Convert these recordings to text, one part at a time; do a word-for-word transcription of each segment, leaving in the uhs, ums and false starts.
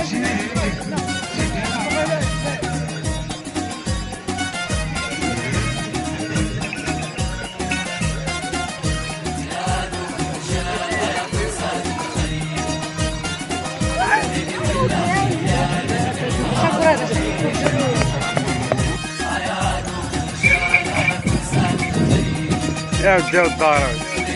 يا ودي الدار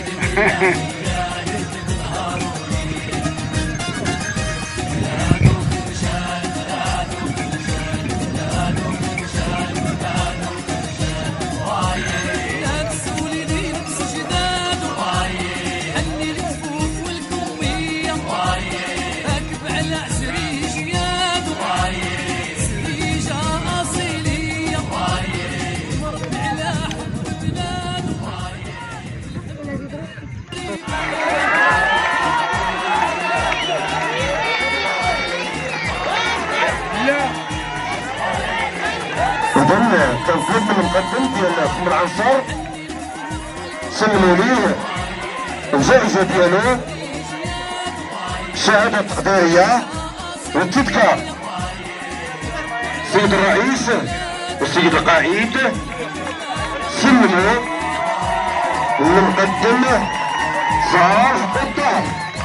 إذن تنفيذ من المقدم ديال فم العنصر سلموا ليه الجائزة ديالو شهادة تقديرية والتذكار. السيد الرئيس والسيد القائد سلموا للمقدم صالح الدار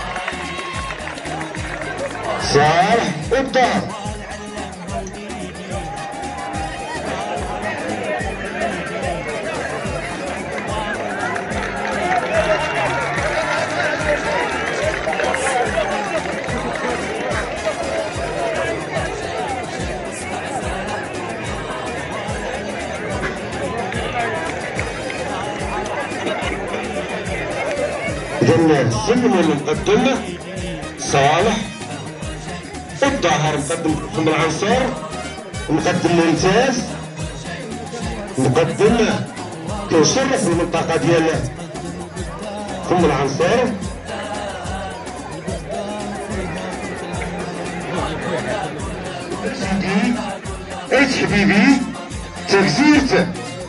صالح الدار. إذن سلموا للمقدم صالح الظاهر مقدم فم العنصر مقدم ممتاز مقدم كيشرف المنطقة ديال فم العنصر. سيدي ايت حبيبي تكزيرت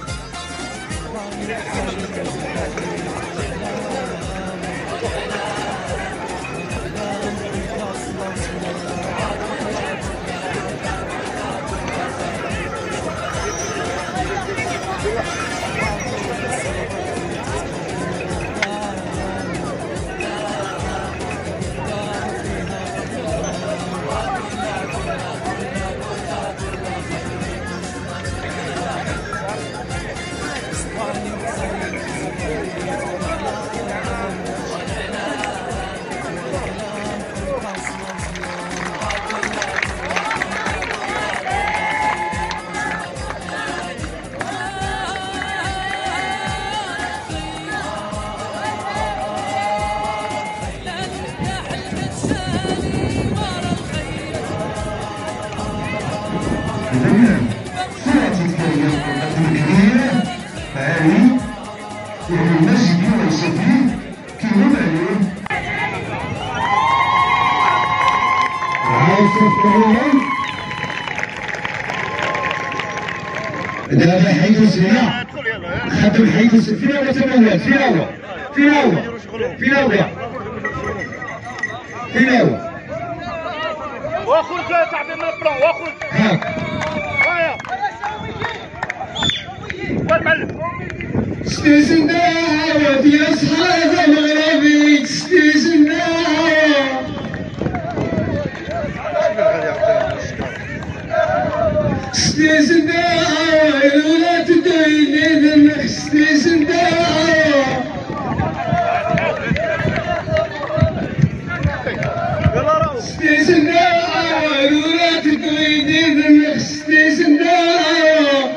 ساعتي تكاين مقدم كبير عالي يعني المسجد وليس فيه كيلوم عليه عايز تفكرون دابا حيدو سريع خدم حيدو سريع وتموال فين هو فين هو فين هو فين هو واخرج تعطي لنا البلان واخرج هاك هايا والمعلم ستيزن داوت يا صحاب المغربي ستيزن داوت ستيزن داوت ولا تديني بالمخ ستيزن داوت ستيزن داوت ولا تديني بالمخ ستيزن داوت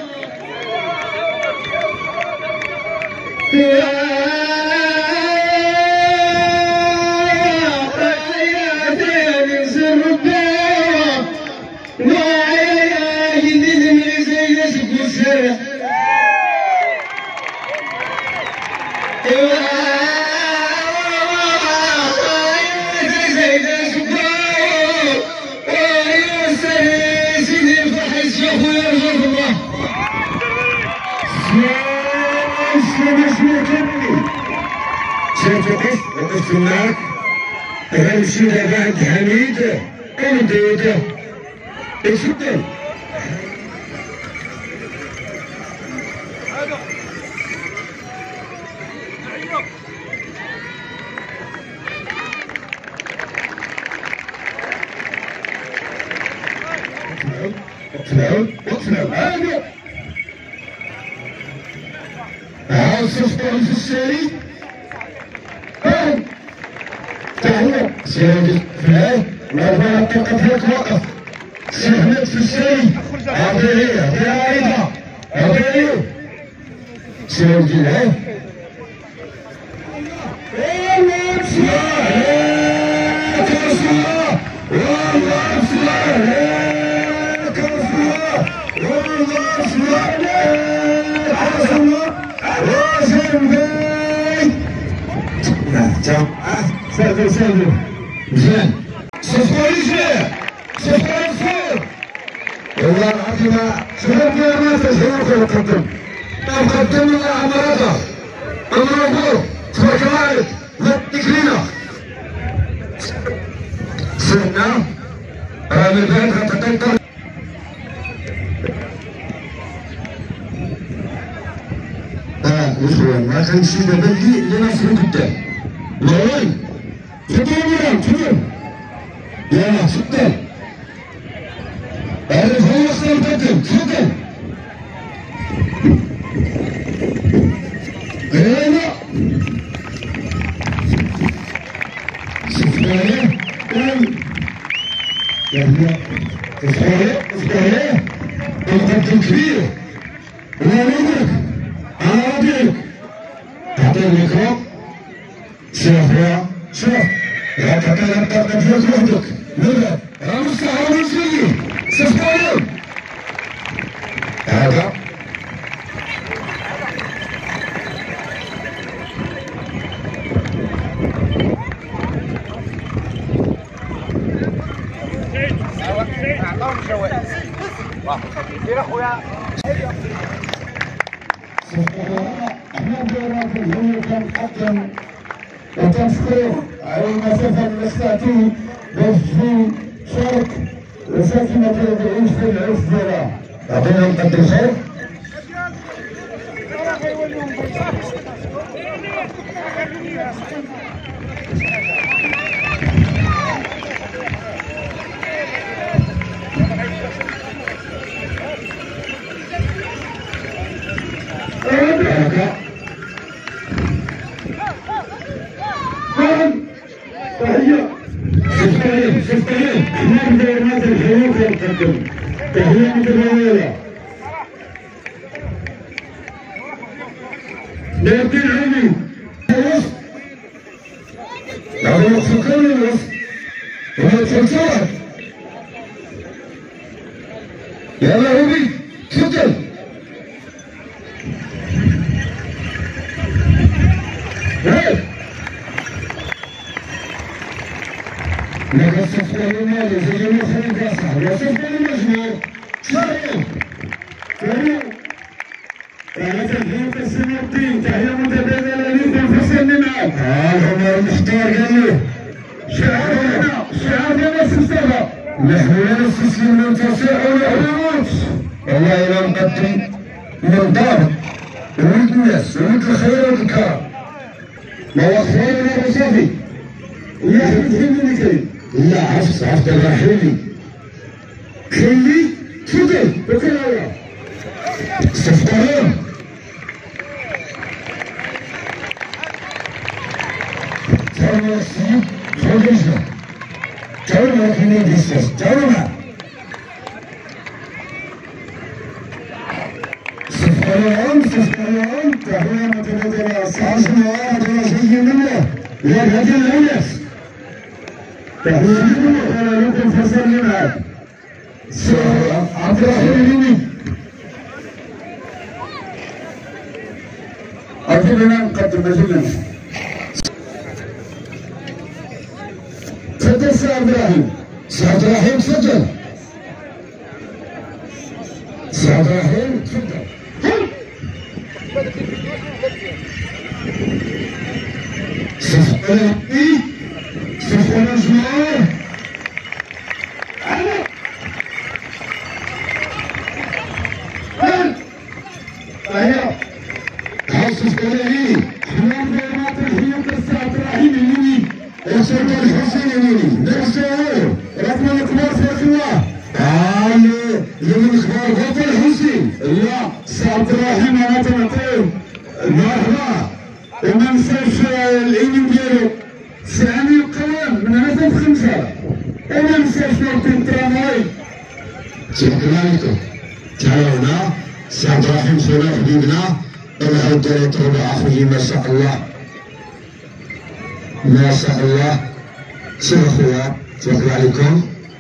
شايف وقف وقفت معاك غنمشي دابا عند حميد أين ديوته؟ تفضل. اطلعوا اطلعوا عادوا. عاود صفقوا في السالي. هاو تعالوا سيدي فلان وأربعة دقائق فيها توقف. سي أحمد في السالي عطيه ليه عطيه عايدها عطيه ليه سيدي العين. والله بسمع لك بسمع والله بسمع لك بسمع والله بسمع لك بسمع راسم بي. تعال سافر سافر مزيان صفقوا رجليه صفقوا الفوق. والله العظيم شبابنا ما تشعروا نقدم نقدم لنا عمرضة عمرضة تبارك الله عليك لا تكلينا سنة راه من بعد غتقطر. اه اخوان ما كنمشي دابا اللي اللي ناصرو قدام لا وين تفضلوا مرام تفضلوا يلا تفضل عرف هو وصل قدم تفضل. يلا صفقوا يلا صفقوا صفقوا المقدم كبير الله ينورك على ربيعك. تعطيه الميكرو شوف يا شوف لا تعطينا الطاقة ديالك وحدك لا راه مستحيل نسلي صفقوا هذا عطاهم جوائز دير اخويا. احنا دورات الهوية كنقدم وتنشكر على المسافة اللي استعطيه باش تجي تشارك وساكنة تعيش في العيش ديالها. عطينا نقدم خير. تحية شفتين شفتين احنا بدورات الحياة كنقدم تحية متبادلة نادي العلمي الوسط هذا الوسط كامل الوسط وهذا التلفاز يلا روبي تفضل. لقد صفقوا المال زي ما خلق راسها وصفقوا المجموع شرعي كريم رانا تنحيو قسم الدين تحية متبادلة لكم في السن معاك. اه عمر المختار قال له شعار هنا شعار ديال السلسلة نحن لا نستسلم ننتصر ولا نموت. والله الا نقدم من دار ولد الناس ولد الخير ولد الكرم ما هو اخواننا وصافي ويا احمد حلمي كريم لا عفس عفس الله حلمي خلي تفضل بكره صفقون تعالوا السيد تعالوا رجله تعالوا رايحين للديساس تعالوا معاه صفقون صفقون تحية متبادلة صحصنا هذا شيء منه يا هذه الناس تحية متبادلة لكم في السن معاك عبد الرحيم اليمين أرجونا نقدم مجلس تفضل سي عبد الرحيم سي عبد الرحيم تفضل سي عبد الرحيم تفضل صفقوا العبي صفقوا الأجمال الله قالوا لمن اخبار غوث الحسين لا سي عبد الرحيم انا تنعطيه مرحبا وما نساوش الايميل ديالو سي امين القوام من هذا بخمسه وما نساوش نورتي الترامواي شكرا لكم تعالوا هنا سي عبد الرحيم صلاح حبيبنا الله يدير يطلب اخويا ما شاء الله ما شاء الله شوف اخويا تبارك عليكم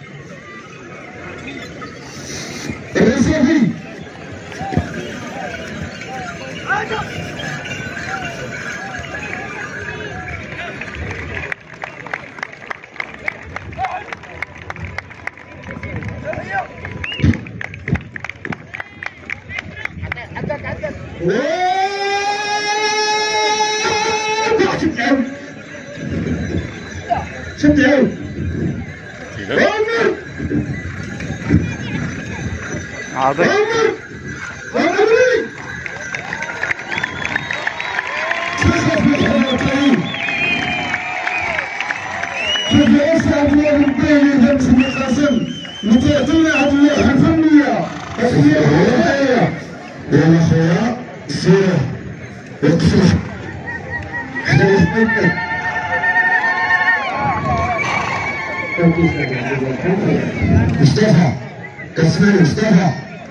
الرصافي عدك عدك شد عود عمر عظيم عمر عمري شوف يا اسعد الله الباهي هذا مسمي قاسم متعطينا هاد اللوحه الفنيه هي يا خويا سير وقفوا حنا وحدنا مصطفى كسمان مصطفى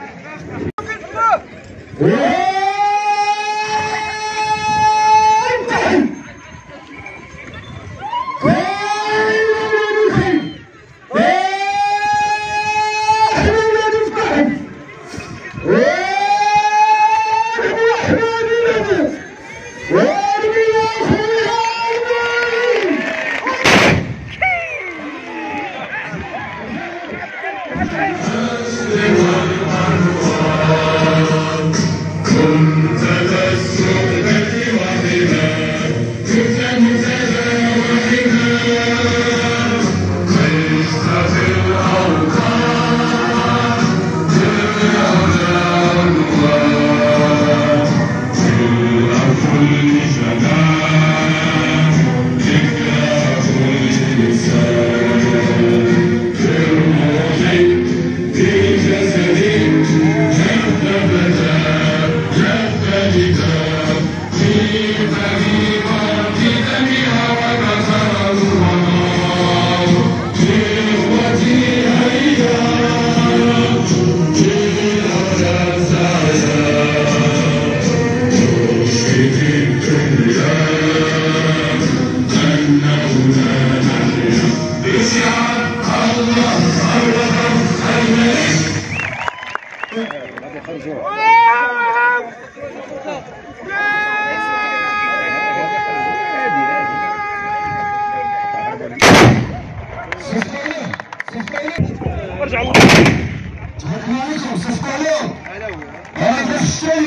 هذا الشيء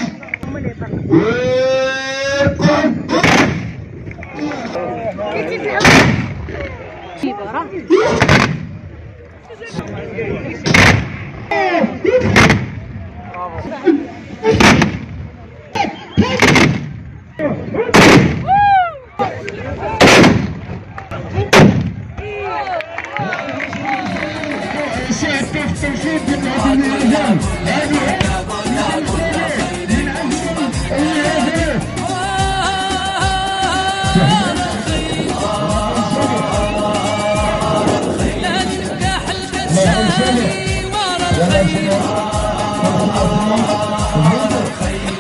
ولا شيء